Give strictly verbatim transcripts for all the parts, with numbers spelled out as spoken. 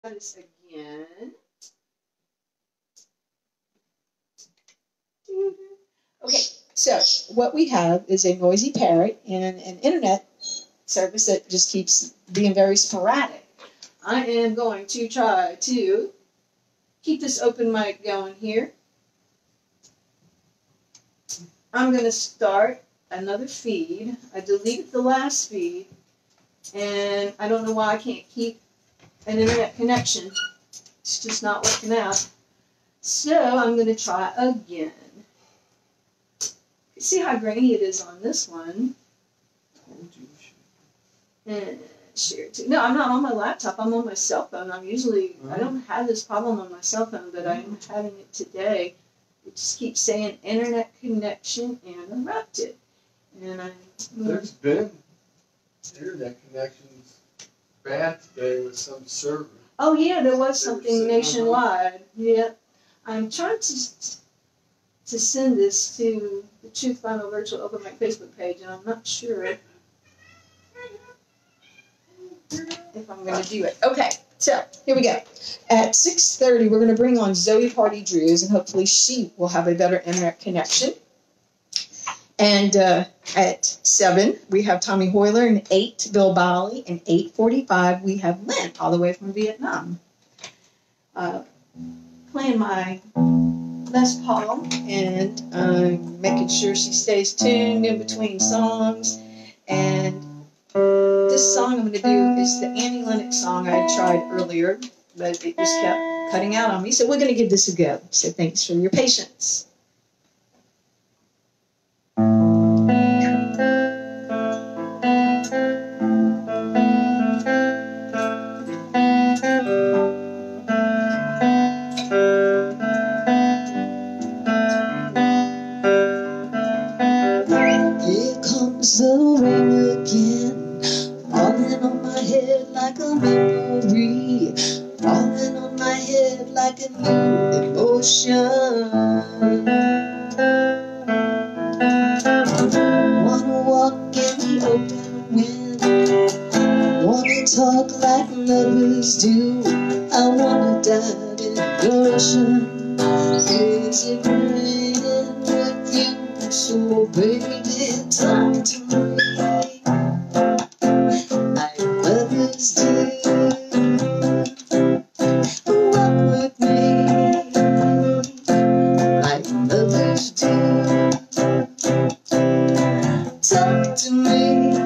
this again. Okay, so what we have is a noisy parrot and an internet service that just keeps being very sporadic. I am going to try to keep this open mic going here. I'm going to start another feed. I deleted the last feed, and I don't know why I can't keep an internet connection. It's just not working out. So I'm going to try again. See how grainy it is on this one. And share too. No, I'm not on my laptop. I'm on my cell phone. I'm usually, I don't have this problem on my cell phone, but I'm having it today. It just keeps saying internet connection interrupted. And I. There's been internet connections bad today with some server. Oh yeah, there was something nationwide. Yeah, I'm trying to to send this to the Truth Final Virtual Open Mic Facebook page, and I'm not sure if I'm going to do it. Okay, so here we go. At six thirty, we're going to bring on Zoe Party Drews, and hopefully she will have a better internet connection. And uh, at seven, we have Tommy Hoyler, and eight, Bill Bali, and eight forty-five, we have Lynn, all the way from Vietnam. Uh, playing my Les Paul, and um, making sure she stays tuned in between songs. And this song I'm going to do is the Annie Lennox song I tried earlier, but it just kept cutting out on me. So we're going to give this a go. So thanks for your patience. The rain again, falling on my head like a memory, falling on my head like a new emotion. Wanna walk in the open wind, wanna talk like lovers do, I wanna dive in the ocean. Is it raining with you? So baby, talk to me like lovers do. Walk with me like lovers do. Talk to me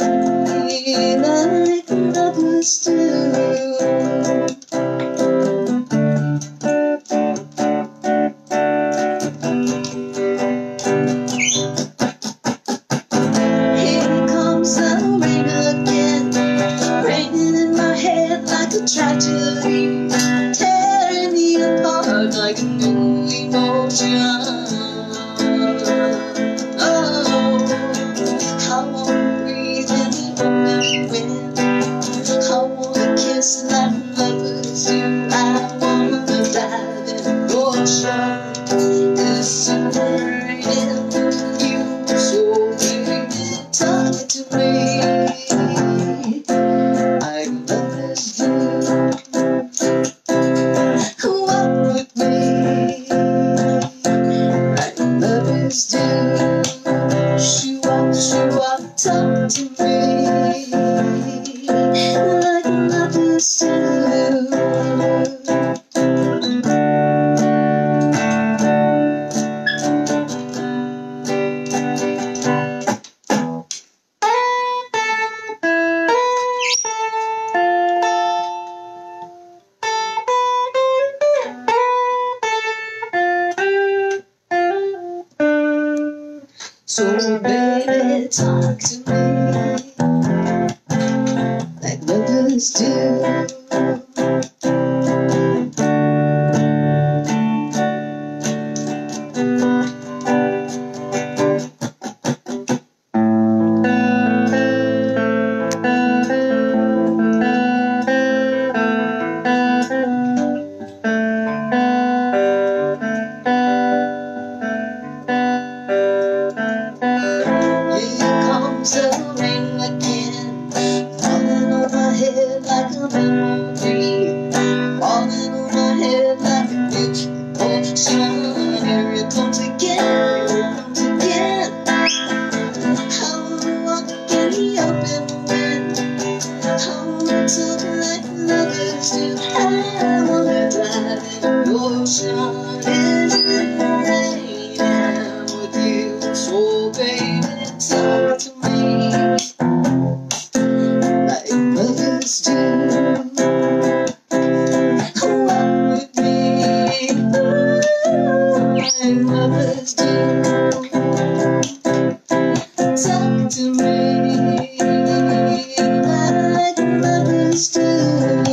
like lovers do. Tragedy, tearing me apart like a new emotion. Oh, I wanna breathe in the open wind, I wanna kiss like lovers do, I wanna dive in the ocean. It's raining you, so baby, talk to me like lovers do. Talk to me like lovers do. So baby, talk to me like lovers do. Sean, here it comes again, here it comes again. I wanna walk in the open wind. I wanna talk like lovers do. I wanna drive in the ocean. Is it raining with you? So baby, talk to me like lovers do. Walk with me like lovers do. Talk to me like lovers do.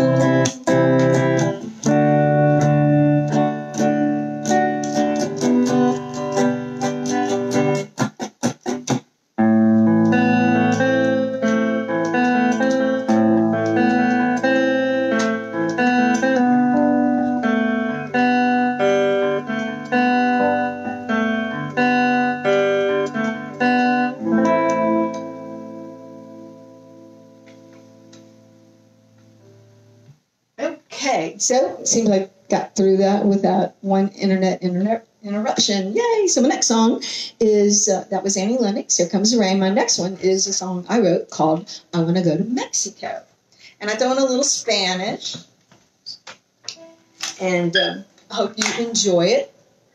Okay, so it seems like I got through that without one internet internet interruption. Yay! So my next song is, uh, that was Annie Lennox, Here Comes the Rain. My next one is a song I wrote called I Want to Go to Mexico. And I throw in a little Spanish. And um, I hope you enjoy it.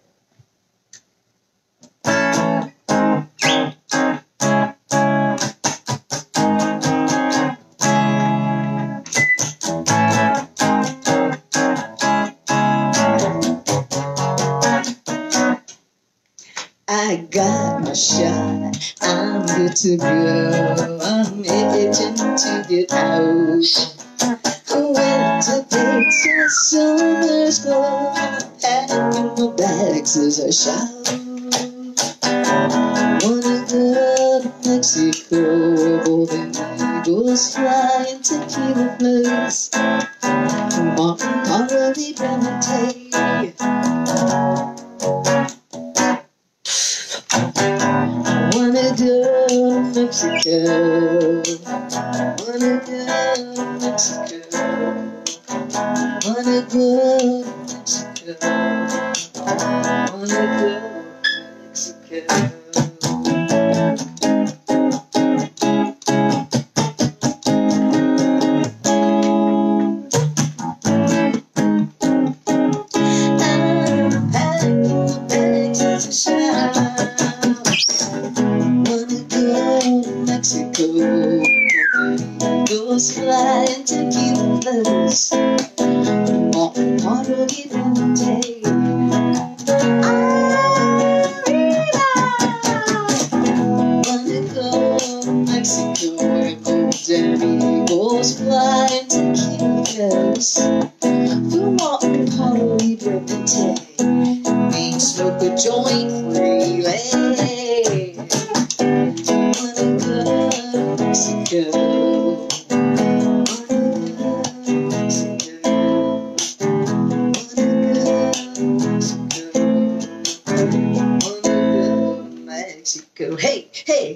I got my shot, I'm good to go, I'm itching to get out. I went to Texas, summer's gone, packing my bags as I shout. Wanna go to Mexico, golden eagles flying, tequila floats, already been take. Wanna go to Mexico, wanna go to Mexico, wanna go to Mexico, wanna go to Mexico. I'm packing my bags as I shout. Mexico, goes flying tequila flows, on part of the day. Wanna go to Mexico, where golden eagles flying tequila flows, from on part of the day. We smoke a joint freely. Mexico, Mexico, hey, hey.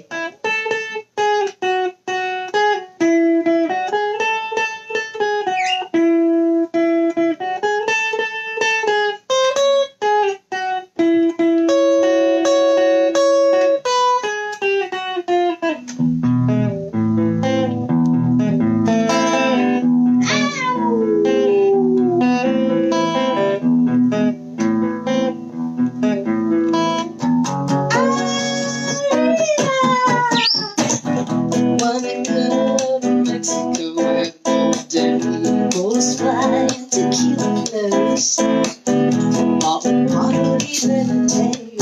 Wanna go to Mexico, where golden eagles fly, tequila flows, all the parties in the day.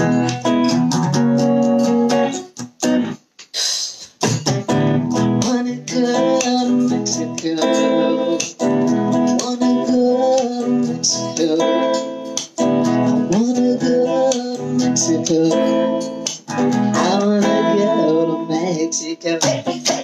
Wanna go to Mexico, wanna go to Mexico, wanna go to Mexico, I wanna go to Mexico. Hey, hey.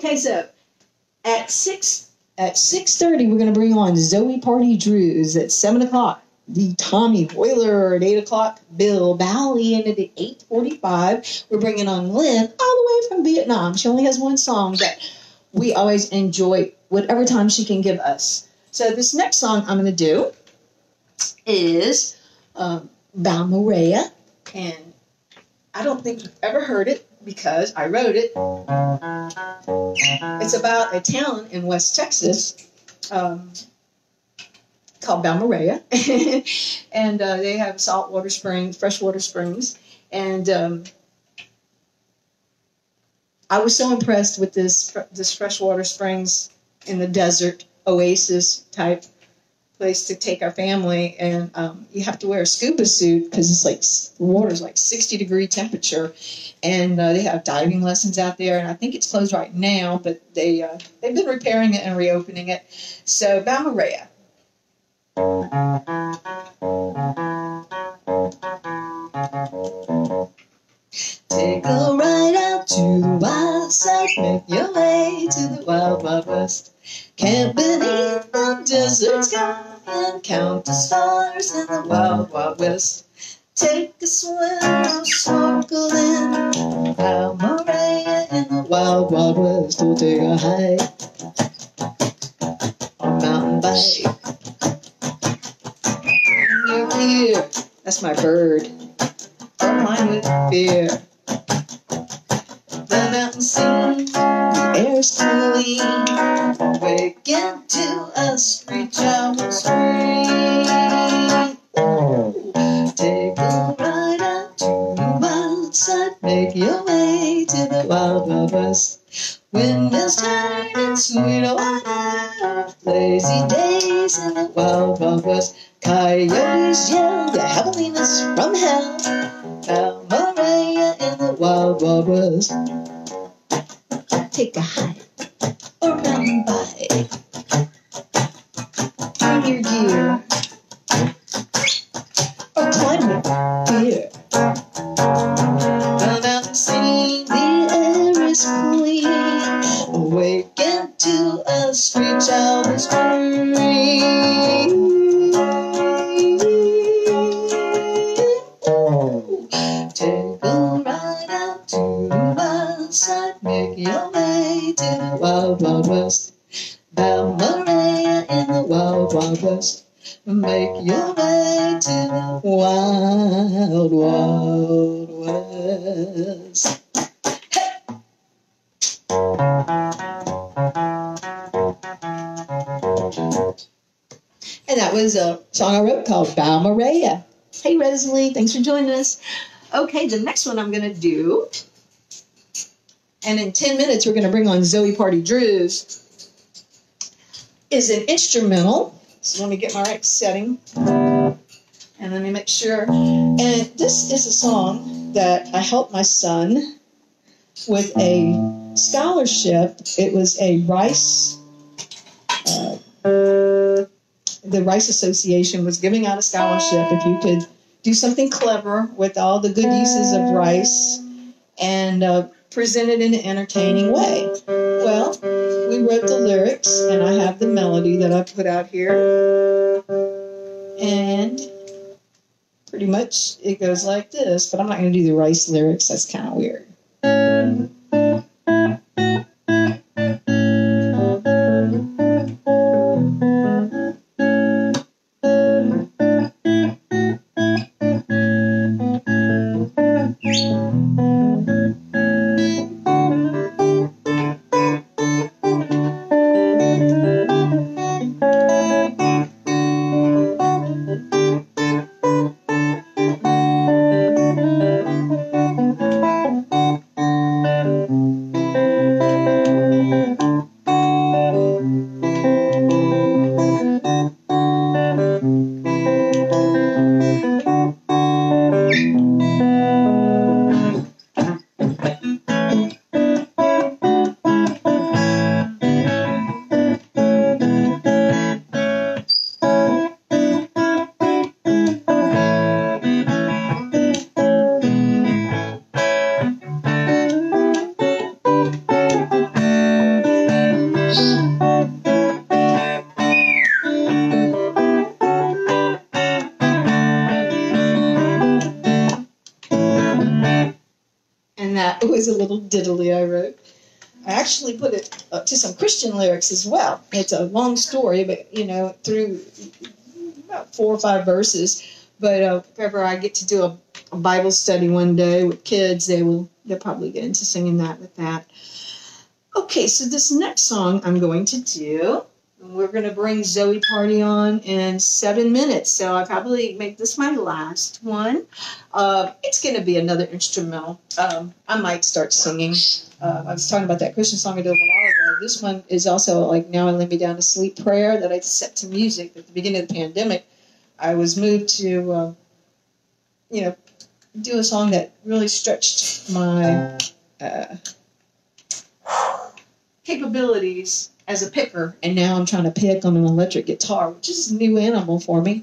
Okay, so at six at six thirty, we're going to bring on Zoe Party Drews. At seven o'clock, the Tommy Hoyler. At eight o'clock, Bill Bally. And at eight forty-five, we're bringing on Lynn all the way from Vietnam. She only has one song, but we always enjoy whatever time she can give us. So this next song I'm going to do is um, Balmorhea, and I don't think you've ever heard it because I wrote it. It's about a town in West Texas um, called Balmorhea, and uh, they have saltwater springs, freshwater springs, and um, I was so impressed with this this freshwater springs in the desert oasis type place to take our family, and um, you have to wear a scuba suit because it's like the water's like sixty degree temperature, and uh, they have diving lessons out there. And I think it's closed right now, but they uh, they've been repairing it and reopening it. So Balmorhea. Take a ride out to the wild side, make your way to the wild, wild west. Camp beneath the desert sky and count the stars in the wild, wild west. Take a swim or snorkel in Balmorhea in the wild, wild west. Or take a hike on mountain bike. You're here. That's my bird. Don't mind with fear. The mountains sing, the air's clean. Waking to a screech owl scream. Take a ride out to the wild side, make your way to the wild, wild west. Windmills turn and sweet water, lazy days in the wild, wild west. Coyotes yell their heavenliness from hell. Balmorhea in the wild, wild west. Take a hike or mountain bike. Turn your gear or climb with fear. The mountains sing, the air is clean. Awaken to a screech owl scream. Take a ride out to the wild side, make your way to the wild, wild west. Balmorhea in the wild, wild west. Make your way to the wild, wild west. And that was a song I wrote called Balmorhea. Hey, Rosalie, thanks for joining us. Okay, the next one I'm going to do, and in ten minutes we're going to bring on Zoe Party Drews, is an instrumental. So let me get my right setting, and let me make sure. And this is a song that I helped my son with a scholarship. It was a Rice, uh, the Rice Association was giving out a scholarship if you could do something clever with all the good uses of rice and uh, present it in an entertaining way. Well, we wrote the lyrics, and I have the melody that I put out here. And pretty much it goes like this, but I'm not going to do the rice lyrics. That's kind of weird. that was a little diddly I wrote. I actually put it uh, to some Christian lyrics as well. It's a long story, but, you know, through about four or five verses. But uh, if ever I get to do a, a Bible study one day with kids, they will, they'll probably get into singing that with that. Okay, so this next song I'm going to do, we're going to bring Zoe Party on in seven minutes. So I probably make this my last one. Uh, it's going to be another instrumental. Um, I might start singing. Uh, I was talking about that Christian song I did a while ago. This one is also like Now I Lay Me Down to Sleep prayer that I set to music at the beginning of the pandemic. I was moved to, uh, you know, do a song that really stretched my uh, capabilities as a picker, and now I'm trying to pick on an electric guitar, which is a new animal for me.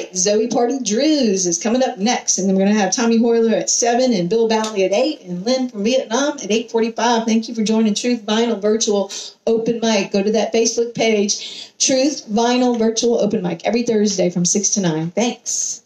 right, Zoe Party Drews is coming up next, and then we're going to have Tommy Hoyler at seven and Bill Bally at eight and Lynn from Vietnam at eight forty-five. Thank you for joining Truth Vinyl Virtual Open Mic. Go to that Facebook page, Truth Vinyl Virtual Open Mic, every Thursday from six to nine. Thanks.